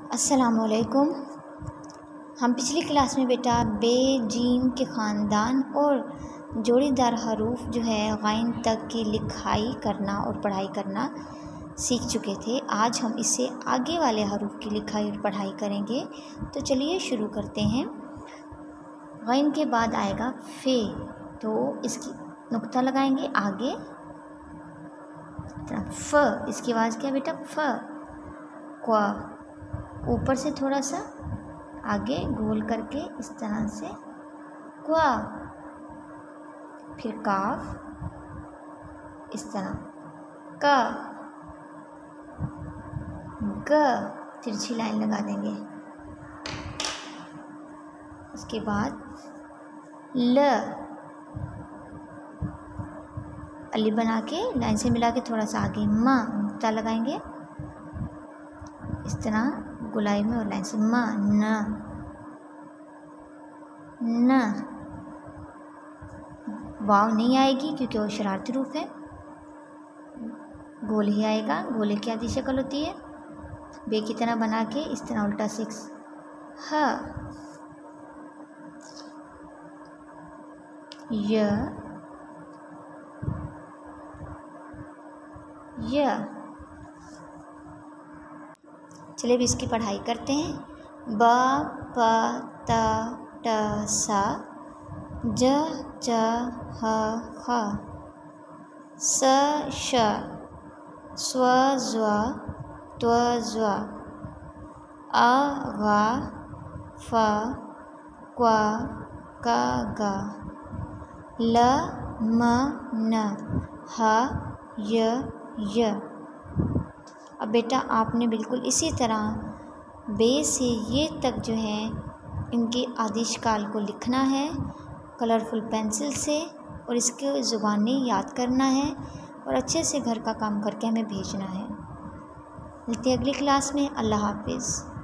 अस्सलामुअलैकुम। हम पिछली क्लास में बेटा बे जीम के ख़ानदान और जोड़ीदार हरूफ जो है ग़ैन तक की लिखाई करना और पढ़ाई करना सीख चुके थे। आज हम इससे आगे वाले हरूफ की लिखाई और पढ़ाई करेंगे। तो चलिए शुरू करते हैं। ग़ैन के बाद आएगा फ़े, तो इसकी नुक्ता लगाएंगे आगे। फ, इसकी आवाज़ क्या बेटा? फ। क्वा, ऊपर से थोड़ा सा आगे गोल करके इस तरह से क्वा। फिर काफ, इस तरह का, ग, तिरछी लाइन लगा देंगे। उसके बाद ल, अली बना के लाइन से मिला के थोड़ा सा आगे मा, नुक्ता लगाएंगे इस तरह गुलाई में और लाइन से मा। न, वाव नहीं आएगी क्योंकि वो शरारती रूप है, गोल ही आएगा। गोले की आधी शक्ल होती है। बे की तरह बना के इस तरह उल्टा 6 ह। य। चलिए अब इसकी पढ़ाई करते हैं। ब प त ट सा, ज च ह ख, स श, स्व ज़्व, त्व ज़्व, अ ग़, फ, क्व, क ग, ल म न, ह य य। अब बेटा आपने बिल्कुल इसी तरह बे से ये तक जो है इनके आदिशकाल को लिखना है कलरफुल पेंसिल से, और इसके ज़ुबानी याद करना है और अच्छे से घर का काम करके हमें भेजना है। मिलते हैं अगली क्लास में। अल्लाह हाफिज़।